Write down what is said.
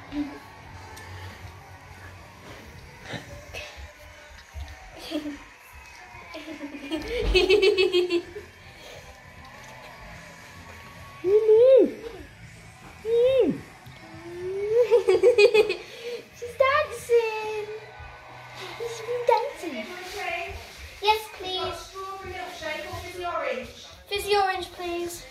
She's dancing. She's dancing. Yes, please. Strawberry milkshake or fizzy orange? Fizzy orange, please.